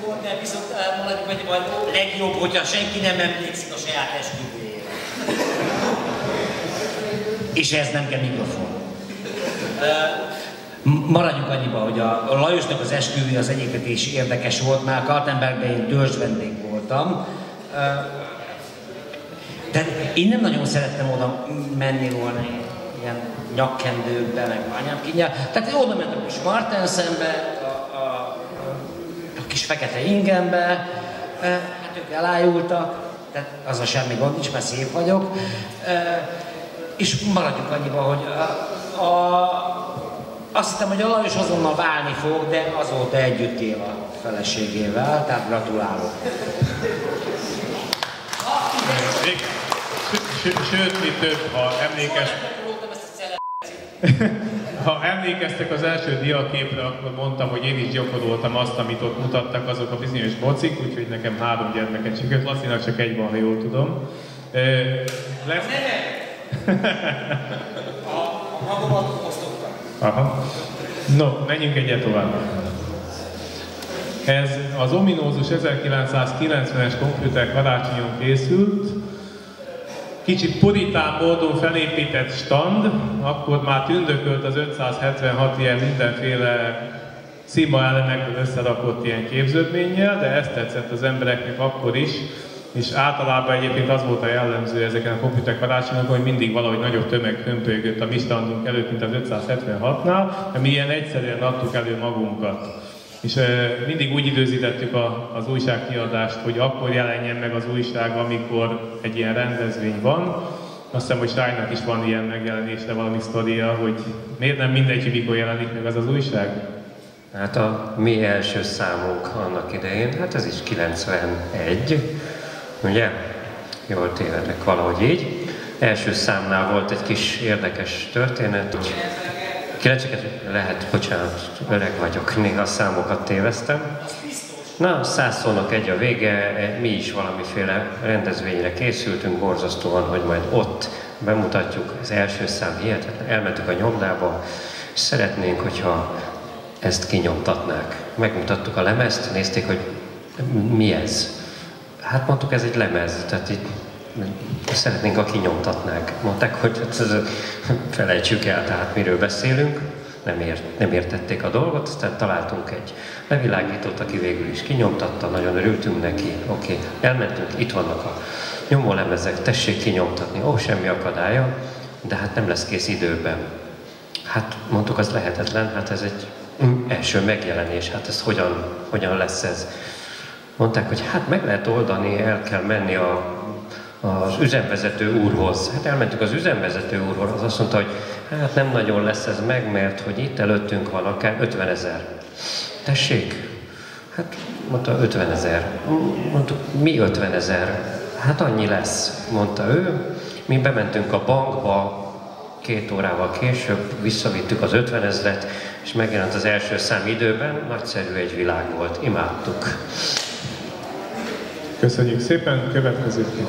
volt, de viszont maradjuk meg, majd legjobb, hogyha senki nem emlékszik a saját esküvőjére. És ez nem kell mikrofon. Maradjunk annyiba, hogy a Lajosnak az esküvő az egyébként is érdekes volt, már Kaltenbergben én törzs vendég voltam. De én nem nagyon szerettem oda menni volna ilyen nyakkendőkbe, meg anyám kínja. Tehát oda mentem a kis Martensenbe, a kis fekete ingembe, hát ők elájultak, tehát az a semmi gond nincs, mert szép vagyok. És maradjunk annyiba, hogy azt hittem, hogy a Lajos azonnal válni fog, de azóta együtt él a feleségével, tehát gratulálok. Sőt, mi több, ha emlékeztek az első diaképre, akkor mondtam, hogy én is gyakoroltam azt, amit ott mutattak azok a bizonyos bocik, úgyhogy nekem 3 gyermeket sikerült, Lacinak csak 1 van, ha jól tudom. Lesz... A magamat osztottam. Aha. No, menjünk egyet tovább. Ez az ominózus 1990-es komputer karácsonyon készült. Kicsit puritán módon felépített stand, akkor már tündökölt az 576 ilyen mindenféle szímaelemekből összerakott ilyen képződménnyel, de ezt tetszett az embereknek akkor is, és általában egyébként az volt a jellemző ezeken a komputer karácsonyokon, hogy mindig valahogy nagyobb tömeg hömpölygött a mi standunk előtt, mint az 576-nál, de mi ilyen egyszerűen adtuk elő magunkat. És mindig úgy időzítettük az újságkiadást, hogy akkor jelenjen meg az újság, amikor egy ilyen rendezvény van. Azt hiszem, hogy Sájnak is van ilyen megjelenésre valami sztoria, hogy miért nem mindegy, mikor jelenik meg az az újság? Hát a mi első számunk annak idején, hát ez is 91, ugye? Jól tévedek, valahogy így. Első számnál volt egy kis érdekes történet, hogy 90-es lehet, bocsánat, öreg vagyok, néha a számokat téveztem. Na, 100 szónak egy a vége, mi is valamiféle rendezvényre készültünk, borzasztóan, hogy majd ott bemutatjuk az első szám, hihetetlen. Elmentük a nyomdába, és szeretnénk, hogyha ezt kinyomtatnák. Megmutattuk a lemezt, nézték, hogy mi ez. Hát mondtuk, ez egy lemez, tehát így szeretnénk, ha kinyomtatnák. Mondták, hogy felejtsük el, tehát miről beszélünk. Nem értették a dolgot, aztán találtunk egy levilágítót, aki végül is kinyomtatta, nagyon örültünk neki. Oké, elmentünk, itt vannak a nyomólemezek, tessék kinyomtatni, semmi akadálya, de hát nem lesz kész időben. Hát mondtuk, az lehetetlen, hát ez egy első megjelenés, hát ez hogyan lesz ez? Mondták, hogy hát meg lehet oldani, el kell menni az üzemvezető úrhoz. Hát elmentünk az üzemvezető úrhoz, az azt mondta, hogy hát nem nagyon lesz ez meg, mert hogy itt előttünk van akár 50 000. Tessék? Hát mondta 50 000. Mondtuk, mi 50 000? Hát annyi lesz, mondta ő. Mi bementünk a bankba 2 órával később, visszavittük az 50 000-et, és megjelent az első szám időben, nagyszerű egy világ volt, imádtuk. Köszönjük szépen, következő ki.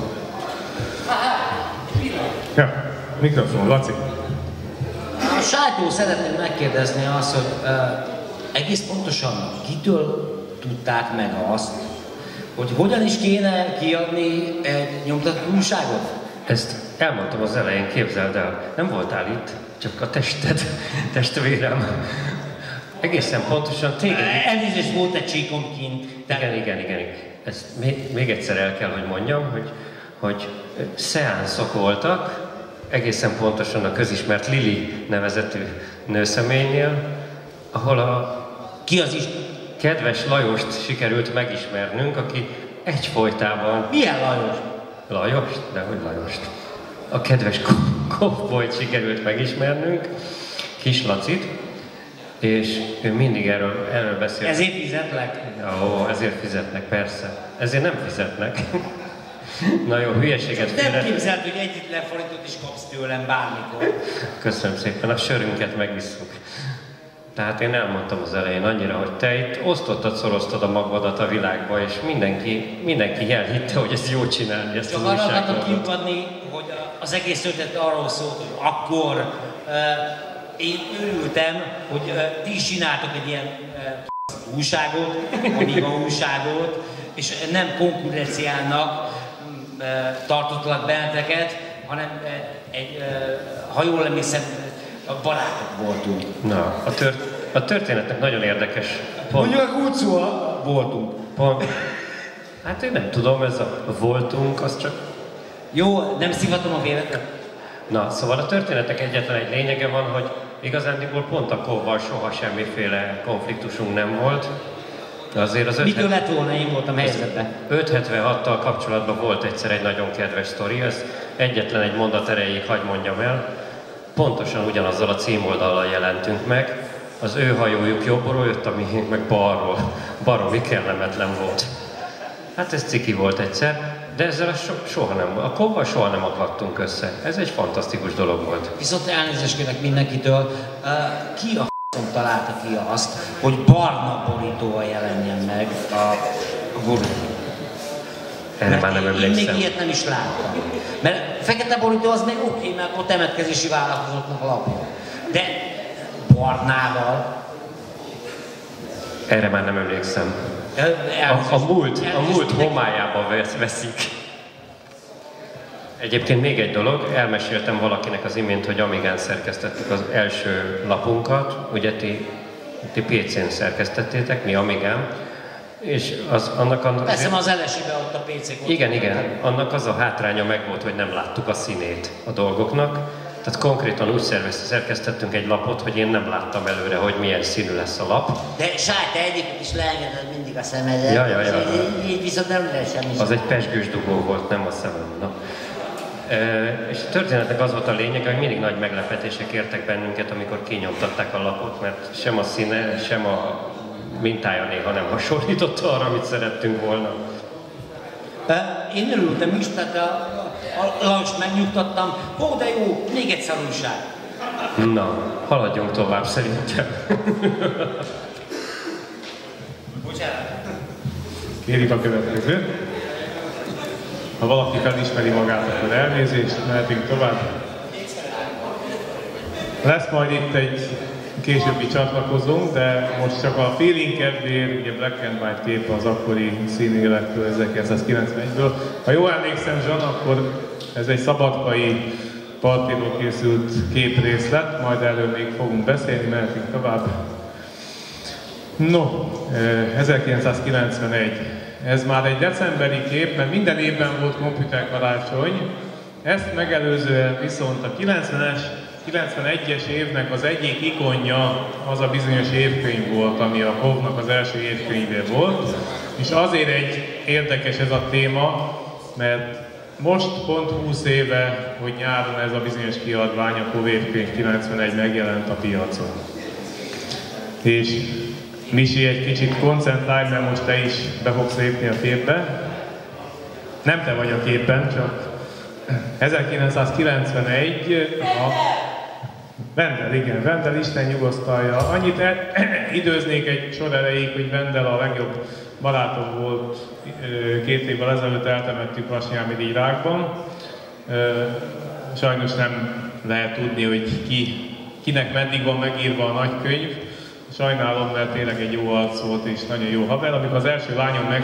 Ja, mikrofon, Laci. A sajtó szeretném megkérdezni azt, hogy egész pontosan kitől tudták meg azt, hogy hogyan is kéne kiadni egy nyomtatott újságot? Ezt elmondtam az elején, képzeld el, nem voltál itt, csak a testvérem. Egészen pontosan téged... Elnézést, volt egy csíkom kint. Igen. Ezt még egyszer el kell, hogy mondjam, hogy szeánszok voltak, egészen pontosan a közismert Lili nevezetű nőszemélynél, ahol Ki az is? Kedves Lajost sikerült megismernünk, aki egyfolytában... Milyen Lajos? Lajost? Dehogy Lajost. A kedves kovbolyt sikerült megismernünk, Kis Lacit, és ő mindig erről beszél. Ezért fizetlek? Ó, ezért fizetnek, persze. Ezért nem fizetnek. Na jó, hülyeséget nem képzeld, hogy egyetlen forintot is kapsz tőlem bármikor. Köszönöm szépen, a sörünket megisszuk. Tehát én elmondtam az elején annyira, hogy te itt szoroztad a magadat a világba, és mindenki elhitte, hogy ezt jól csinálni, ezt csak az arra újságot. akartam kiukadni, hogy az egész ötlet arról szólt, hogy akkor én örültem, hogy ti is csináltok egy ilyen újságot, Amiga újságot, és nem konkurenciának tartottak benneteket, hanem ha jól emlékszem, barátok voltunk. Na, a történetnek nagyon érdekes. Mondjuk úgy szól, voltunk. Hát én nem tudom, ez a voltunk, az csak... Jó, nem szívatom a véletlen. Na, szóval a történetnek egyetlen egy lényege van, hogy igazándiból pont a Kovval soha semmiféle konfliktusunk nem volt. De azért az mitől lett volna, én voltam helyzetben? 576-tal kapcsolatban volt egyszer egy nagyon kedves sztori, ez egyetlen egy mondat erejéig hagy mondjam el. Pontosan ugyanazzal a címoldallal jelentünk meg. Az ő hajójuk jobbról jött, a miénk meg balról. Baromi kellemetlen volt. Hát ez ciki volt egyszer, de ezzel soha nem, a Kovval soha nem akadtunk össze. Ez egy fantasztikus dolog volt. Viszont elnézést kérek mindenkitől, ki a f***on találta ki azt, hogy barna borítóval jelenjen meg a gurú? Erre már nem emlékszem. Én még ilyet nem is láttam. Mert fekete borító az még oké, mert akkor temetkezési vállalkozóknak lapja. De barnával... Erre már nem emlékszem. A múlt homályába veszik. Egyébként még egy dolog, elmeséltem valakinek az imént, hogy Amigán szerkesztettük az első lapunkat, ugye ti PC-n szerkesztettétek, mi Amigán, és annak Veszem az LSI-be ott a PC-t. Igen, annak az a hátránya megvolt, hogy nem láttuk a színét a dolgoknak. Tehát konkrétan úgy szerkesztettünk egy lapot, hogy én nem láttam előre, hogy milyen színű lesz a lap. De Sáj, te egyébként is leengeded mindig a szemedet. Ja. Így viszont nem lehet semmi. Az egy pezsgős dugó volt, nem a szemem. Na. És a történetnek az volt a lényege, hogy mindig nagy meglepetések értek bennünket, amikor kinyomtatták a lapot, mert sem a színe, sem a mintája néha nem hasonlított arra, amit szerettünk volna. Én örültem is, tehát a Lajost megnyugtattam. Ó, de jó, még egyszer újság. Na, haladjunk tovább szerintem. Bocsánat. Kérjük a következőt. Ha valaki felismeri magát, akkor elnézést, mehetünk tovább. Lesz majd itt egy későbbi csatlakozónk, de most csak a feeling kedvéért, ugye Black and White kép az akkori színélettől 1991-ből. Ha jól emlékszem, Zsan, akkor ez egy szabadkai partiról készült képrészlet, majd erről még fogunk beszélni, mehetünk tovább. No, 1991. Ez már egy decemberi kép, mert minden évben volt komputerkarácsony. Ezt megelőzően viszont a 91-es évnek az egyik ikonja az a bizonyos évkönyv volt, ami a Kovnak az első évkönyve volt. És azért egy érdekes ez a téma, mert most pont 20 éve, hogy nyáron ez a bizonyos kiadvány, a Kov évkönyv 91 megjelent a piacon. És Misi, egy kicsit koncentrálj, mert most te is be fogsz lépni a képbe. Nem te vagy a képen, csak 1991, Vendel, igen, Vendel, Isten nyugosztalja. Annyit időznék egy sor erejéig, hogy Vendel a legjobb barátom volt, 2 évvel ezelőtt eltemettük Vasnyálmirigy Rákban. Sajnos nem lehet tudni, hogy kinek meddig van megírva a nagykönyv. Sajnálom, mert tényleg egy jó arc volt és nagyon jó haver. Amikor az első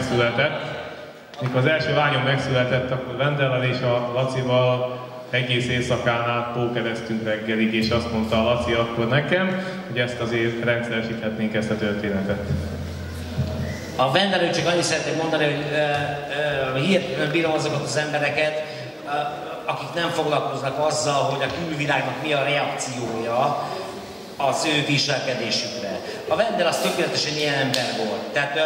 lányom megszületett, akkor Vendellel és a Lacival egész éjszakán át pókereztünk reggelig, és azt mondta a Laci akkor nekem, hogy ezt azért rendszeresíthetnénk, ezt a történetet. A Vendelről csak annyit szeretnék mondani, hogy hihetetlenül bírom azokat az embereket, akik nem foglalkoznak azzal, hogy a külvilágnak mi a reakciója az ő viselkedésükre. A Vendel az tökéletesen ilyen ember volt. Tehát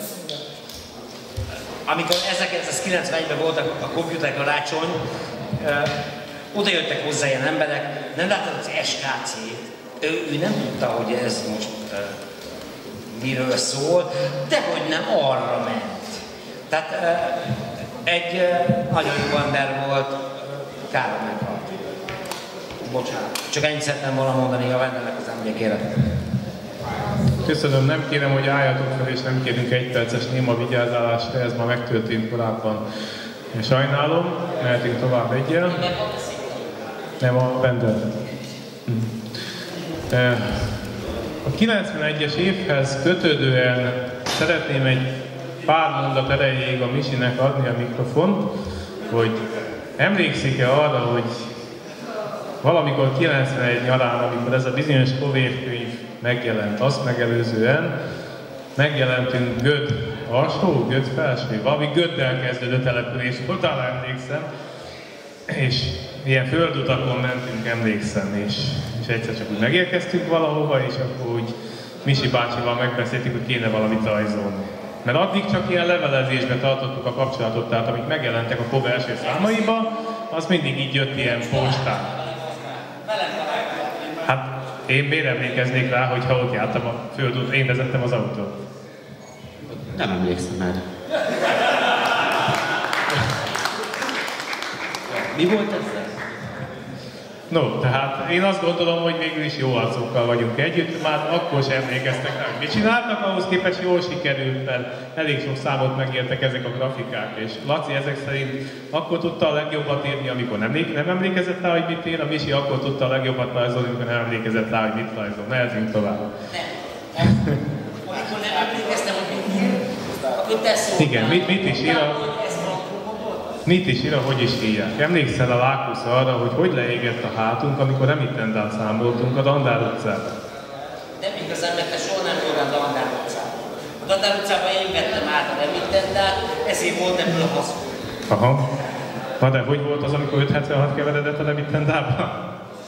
amikor 1991-ben volt a komputerkarácsony, oda jöttek hozzá ilyen emberek, nem láttad az SKC-t, ő nem tudta, hogy ez most miről szól, de hogy nem arra ment. Tehát egy nagyon jó ember volt, kár, meghalt. Bocsánat. Csak ennyit szeretném volna mondani a Vendelnek az emlékére. Köszönöm, nem kérem, hogy álljatok fel, és nem kérünk 1 perces néma vigyázálást, ez ma megtörtént korábban. Sajnálom, mehetünk tovább egyel. Nem, a Vendel. A 91-es évhez kötődően szeretném egy pár mondat erejéig a Misinek adni a mikrofont, hogy emlékszik-e arra, hogy valamikor 91 nyarán, amikor ez a bizonyos Kovér könyv megjelent, azt megelőzően megjelentünk Göd alsó, Göd felső, valami Göddel kezdődő település volt, talán emlékszem, és ilyen földutakon mentünk, emlékszem, és egyszer csak úgy megérkeztünk valahova, és akkor úgy Misi bácsival megbeszéltük, hogy kéne valamit rajzolni. Mert addig csak ilyen levelezésben tartottuk a kapcsolatot, tehát amik megjelentek a Kobe első számaiba, az mindig így jött ilyen postán. Hát én miért emlékeznék rá, hogyha ott jártam a földút, én vezettem az autót? Nem emlékszem erre. Mi volt ez? No, tehát én azt gondolom, hogy végül is jó arcokkal vagyunk együtt, már akkor sem emlékeztek rá, hogy mit csináltak, ahhoz képest jól sikerült, mert elég sok számot megértek ezek a grafikák, és Laci ezek szerint akkor tudta a legjobbat írni, amikor nem emlékezett rá, hogy mit ír, a Misi akkor tudta a legjobbat rajzolni, amikor nem emlékezett rá, hogy mit rajzol. Mehetünk tovább. Amikor nem emlékeztem, hogy mit ír, akkor te szóltál. Igen, mit is ír Mit is ír, hogy is hívják? Emlékszel a Lákusz arra, hogy leégett a hátunk, amikor emittendát számoltunk a Dandár utcában? Nem igazán, mert te soha nem voltál a Dandár utcában. A Dandár utcában én vettem át a emittendát, ezért volt ebből a haszon. Aha. Na de hogy volt az, amikor 576 keveredett a emittendába?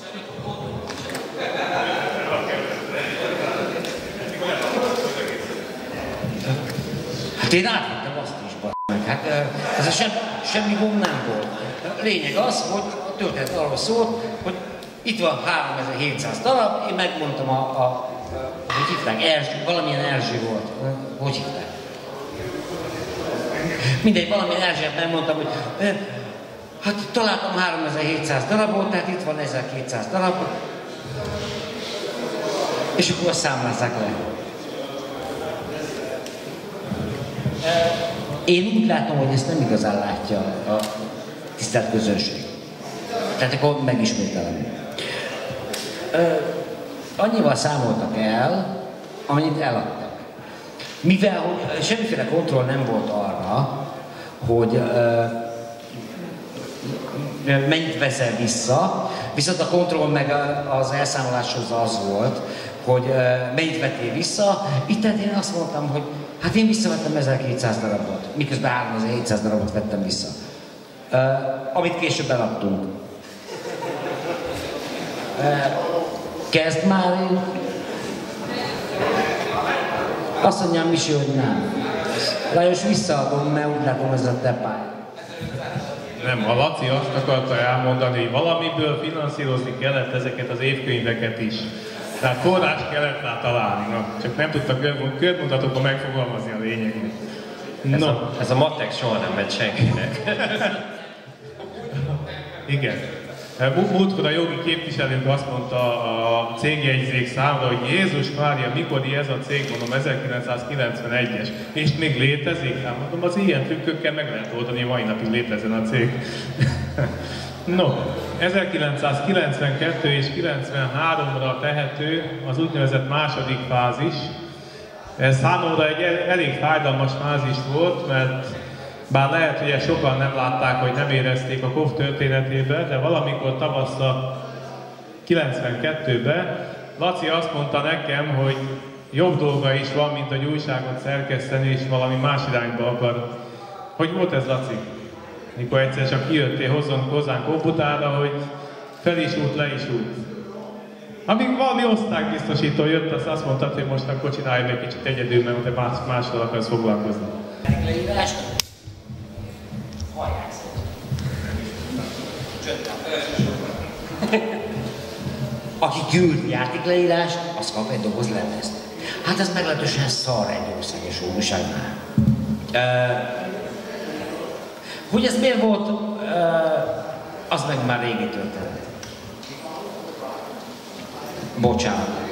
Hát én átvettem azt is, b***meg. Hát ez semmi gond nem volt. A lényeg az, hogy a történet arról szólt, hogy itt van 3700 darab, én megmondtam hogy hívták, Erzső, valamilyen Erzső volt. Hogy hívták? Mindegy, valamilyen Erzsőt megmondtam, hogy hát találtam 3700 darabot, tehát itt van 1200 darab. És akkor azt számlázzák le. Én úgy látom, hogy ezt nem igazán látja a tisztelt közönség. Tehát akkor megismételem. Annyival számoltak el, amennyit eladtak. Mivel hogy semmiféle kontroll nem volt arra, hogy mennyit veszel vissza, viszont a kontroll meg az elszámoláshoz az volt, hogy mennyit vettél vissza. Itt tehát én azt mondtam, hogy hát én visszavettem 1200 darabot, miközben 3700 darabot vettem vissza. Amit később eladtunk. Kezd már én. Azt mondjam Misi, hogy nem. Lajos, visszaadom, mert úgy látom, ez a te pály. Nem, a Laci azt akarta elmondani, hogy valamiből finanszírozni kellett ezeket az évkönyveket is. Tehát forrás kellett rá találni, csak nem tudtak körmutatókban megfogalmazni a lényegét. No. Ez a matek soha nem megy senkinek. Igen. Múltkor a jogi képviselőnk azt mondta a cégjegyzék számra, hogy Jézus Mária, mikori ez a cég, mondom 1991-es, és még létezik? Hát mondom, az ilyen trükkökkel meg lehet oldani, mai napig létezzen a cég. No, 1992 és 93-ra tehető az úgynevezett második fázis. Ez számomra egy elég fájdalmas fázis volt, mert bár lehet, hogy sokan nem látták, hogy nem érezték a KOV történetében, de valamikor tavasszal 92-ben Laci azt mondta nekem, hogy jobb dolga is van, mint a újságot szerkeszteni, és valami más irányba akar. Hogy volt ez, Laci? Mikor egyszer csak kijöttél hozzánk komputára, hogy fel is út, le is út. Amíg valami osztálybiztosító jött, azt mondtad, hogy most akkor csinálj meg kicsit egyedül, mert te mással akarsz foglalkozni. Leírást? Hallják Aki küld játékleírást, az kap egy doboz lemezt. Hát ez meglehetősen szar egy országos újságnál. Hogy ez miért volt, az meg már régi történet. Bocsánat.